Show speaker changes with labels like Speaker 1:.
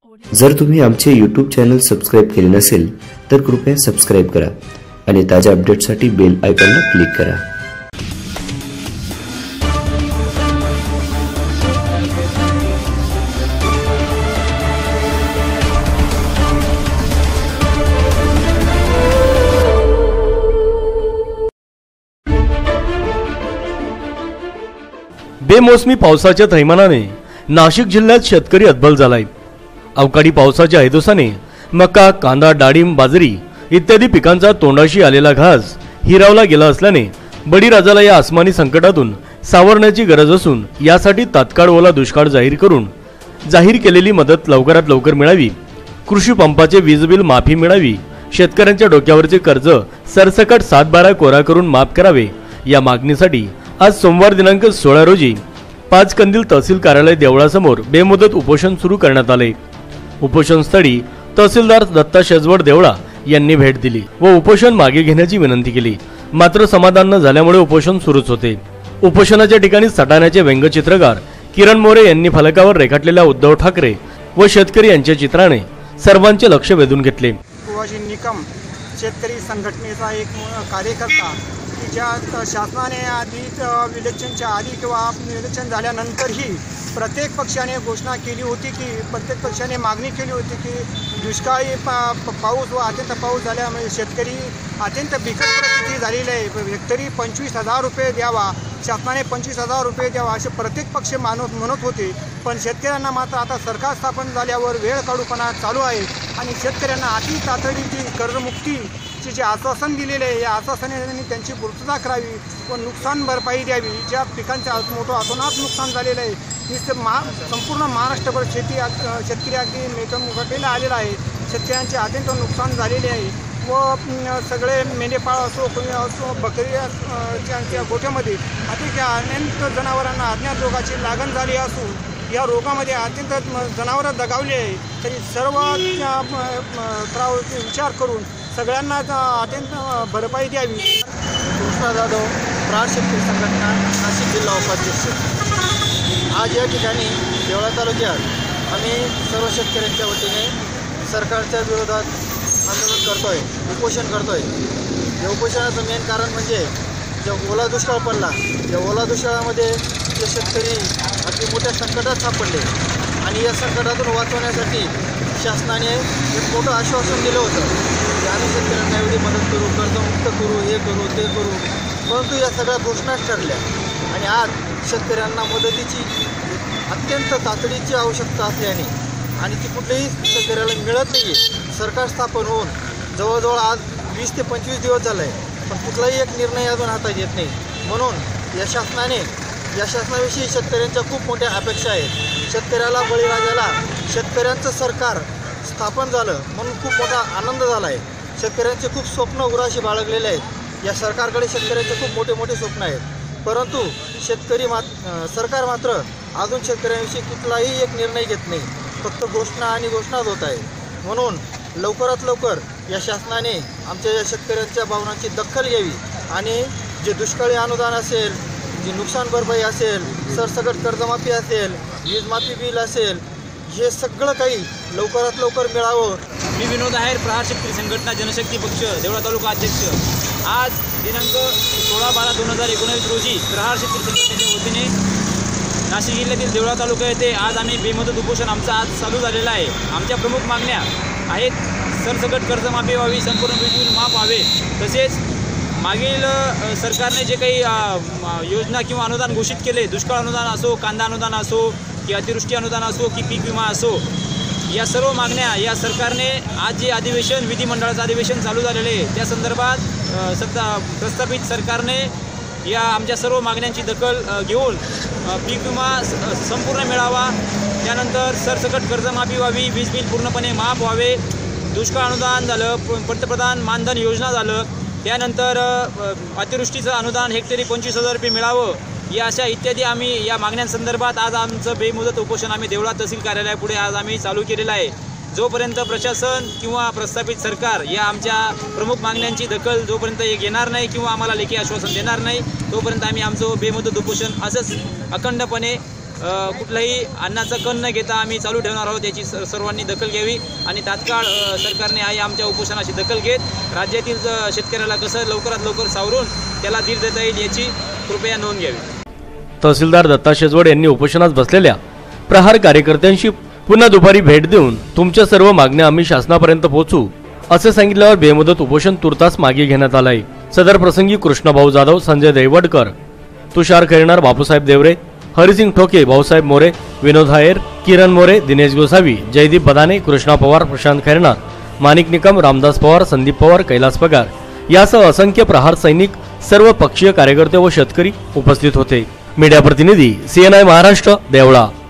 Speaker 1: जर तुम्ही आमचे YouTube चॅनल सबस्क्राइब केले नसेल तर कृपया सबस्क्राइब करा आणि ताज्या अपडेट्ससाठी बेल आयकॉनला क्लिक करा।
Speaker 2: बेमोसमी पावसाच्या थैमानाने नाशिक जिल्ह्यात शेतकरी हतबल झालाय। अवकाळी पावसाच्या हेतूसाने मका, कांदा, डाळिंब, बाजरी इत्यादी पिकांचा तोंडाशी आलेला घास हिरावला गेला असल्याने बळीराजाला या आसमानी संकटातून सावरण्याची गरज असून यासाठी तात्काळ ओला दुष्काळ जाहीर केलेली मदत लवकरात लवकर मिळावी, कृषी पंपाचे वीज बिल माफी मिळावी, शेतकऱ्यांच्या डोक्यावरचे कर्ज सरसकट 7/12 कोरा करून माफ करावे या मागणीसाठी आज सोमवार दिनांक 16 रोजी पाचकंदील तहसील कार्यालय देवळासमोर बेमुदत उपोषण सुरू करण्यात आले। उपोषणस्थळी तहसीलदार दत्ता शेजवड देवळा यांनी भेट दिली व उपोषण मागे घेण्याची विनंती केली, मात्र समाधान न झाल्यामुळे उपोषण सुरूच होते। उपोषणाच्या ठिकाणी सटाण्याचे व्यंगचित्रकार किरण मोरे यांनी फलकावर रेखाटलेल्या उद्धव ठाकरे व शेतकरी यांच्या चित्राने सर्वांचे लक्ष वेधून घेतले।
Speaker 3: निकम शेतकरी संघटनेचा एक कार्यकर्ता ज्या शासनाने आधी इलेक्शनच्या आधी किंवा इलेक्शन झाल्यानंतरही प्रत्येक पक्षाने घोषणा केली होती की प्रत्येक पक्षाने मागणी केली होती की दुष्काळी पाऊस व अत्यंत पाऊस झाल्यामुळे शेतकरी अत्यंत बिकट परिस्थिती झालेली आहे। हेक्टरी 25,000 रुपये द्यावा, शासनाने 25,000 रुपये द्यावा असे प्रत्येक पक्ष म्हणत होते, पण शेतकऱ्यांना मात्र आता सरकार स्थापन झाल्यावर वेळ काढूपणा चालू आहे आणि शेतकऱ्यांना अति तातडीची कर्जमुक्तीचे जे आश्वासन दिलेले आहे या आश्वासनाने त्यांची पूर्तता करावी व नुकसान भरपाई द्यावी। ज्या पिकांचे मोठं अतोनात नुकसान झालेलं आहे, संपूर्ण महाराष्ट्रभर शेतकरी अगदी मेटमुकटेला आलेला आहे। शेतकऱ्यांचे अत्यंत नुकसान झालेले आहे व सगळे मेंढेपाळ असो, कोणी असो, बकऱ्यांच्या गोठ्यामध्ये अनेक जनावरांना अज्ञात रोगाची लागण झाली असून या रोगामध्ये अत्यंत जनावरं दगावली आहे। तरी सर्व विचार करून सगळ्यांना अत्यंत भरपाई द्यावी।
Speaker 4: कृष्णा जाधव, प्राण शेतकरी संघटना, नाशिक जिल्हा उपाध्यक्ष। आज या ठिकाणी देवळा तालुक्यात आम्ही सर्व शेतकऱ्यांच्या वतीने सरकारच्या विरोधात आंदोलन करतोय, उपोषण करतोय। या उपोषणाचं मेन कारण म्हणजे जो ओला दुष्काळ पडला, या ओला दुष्काळामध्ये जे शेतकरी अगदी मोठ्या संकटात सापडले आणि या संकटातून वाचवण्यासाठी शासनाने एक मोठं आश्वासन दिलं होतं की आम्ही शेतकऱ्यांना एवढी मदत करू, कर्जमुक्त करू, हे करू, ते करू, परंतु या सगळ्या घोषणाच ठरल्या आणि आज शेतकऱ्यांना मदतीची अत्यंत तातडीची आवश्यकता असल्याने आणि ती कुठल्याही शेतकऱ्याला मिळत नाही आहे। सरकार स्थापन होऊन जवळजवळ आज 20 ते 25 दिवस झाले आहे, पण कुठलाही एक निर्णय अजून हातात येत नाही। म्हणून या शासनाविषयी शेतकऱ्यांच्या खूप मोठ्या अपेक्षा आहेत। शेतकऱ्याला, बळीराजाला शेतकऱ्यांचं सरकार स्थापन झालं म्हणून खूप मोठा आनंद झाला आहे। शेतकऱ्यांचे खूप स्वप्न उराशी बाळगलेले आहेत। या सरकारकडे शेतकऱ्यांचे खूप मोठे मोठे स्वप्न आहेत, परंतु सरकार मात्र अजून शेतकऱ्यांविषयी कुठलाही एक निर्णय घेत नाही, फक्त घोषणा आणि घोषणाच होत आहे। म्हणून लवकरात लवकर या शासनाने आमच्या या शेतकऱ्यांच्या भावनांची दखल घ्यावी आणि जे दुष्काळी अनुदान असेल, जी नुकसान भरपाई असेल, सरसकट कर्जमाफी असेल, वीज माफी बिल असेल, हे सगळं काही लवकरात लवकर मिळावं।
Speaker 5: मी विनोद आहेर, प्रहार शेतकरी संघटना जनशक्ती पक्ष देवळा तालुका अध्यक्ष। आज दिनांक 16/12/2019 रोजी प्रहार शेतकरी संघटनेच्या वतीने नाशिक जिल्ह्यातील देवळा तालुका येथे आज आम्ही बेमुदत उपोषण आमचं आज चालू झालेलं आहे। आमच्या प्रमुख मागण्या आहेत, सरसकट कर्जमाफी व्हावी, संपूर्ण वीज बिल माफ व्हावे, तसेच मागील सरकारने जे काही योजना किंवा अनुदान घोषित केले, दुष्काळ अनुदान असो, कांदा अनुदान असो की अतिवृष्टी अनुदान असो की पीक विमा असो, या सर्व मागण्या या सरकारने आज जे अधिवेशन विधिमंडळाचं अधिवेशन चालू झालेले आहे त्या संदर्भात प्रस्थापित सरकारने या आमच्या सर्व मागण्यांची दखल घेऊन पीक विमा संपूर्ण मिळावा, त्यानंतर सरसकट कर्जमाफी व्हावी, वीज बिल पूर्णपणे माफ व्हावे, दुष्काळ अनुदान झालं, पंतप्रधान मानधन योजना झालं, त्यानंतर अतिवृष्टीचं अनुदान हेक्टरी 25,000 रुपये मिळावं, या अशा इत्यादी आम्ही या मागण्यांसंदर्भात आज आमचं बेमुदत उपोषण आम्ही देवळा तहसील कार्यालयापुढे आज आम्ही चालू केलेलं आहे। जोपर्यंत प्रशासन किंवा प्रस्थापित सरकार या आमच्या प्रमुख मागण्यांची दखल जोपर्यंत घेणार नाही किंवा आम्हाला लेखी आश्वासन देणार नाही, तोपर्यंत आम्ही आमचं बेमुदत उपोषण असंच अखंडपणे कुठलाही अन्नाचा कण न घेता आम्ही चालू ठेवणार आहोत। याची सर्वांनी दखल घ्यावी आणि तात्काळ सरकारने आमच्या उपोषणाची दखल घेत राज्यातील शेतकऱ्याला कसं लवकरात लवकर सावरून त्याला धीर देता येईल याची कृपया नोंद घ्यावी।
Speaker 2: तहसीलदार दत्ता शेजवड यांनी उपोषणात बसलेल्या प्रहार कार्यकर्त्यांशी पुन्हा दुपारी भेट देऊन तुमच्या सर्व मागण्या आम्ही शासनापर्यंत पोहोचू असे सांगितल्यावर बेमुदत उपोषण तुर्तास मागे घेण्यात आले। सदर प्रसंगी कृष्णभाऊ जाधव, संजय दैवडकर, तुषार खैरनार, बापूसाहेब देवरे, हरिसिंग ठोके, भाऊसाहेब मोरे, विनोद हायर, किरण मोरे, दिनेश गोसावी, जयदीप बदाने, कृष्णा पवार, प्रशांत खैरनार, माणिक निकम, रामदास पवार, संदीप पवार, कैलास पगार यासह असंख्य प्रहार सैनिक, सर्व पक्षीय कार्यकर्ते व शेतकरी उपस्थित होते। मीडिया प्रतिनिधी CNI महाराष्ट्र, देवळा।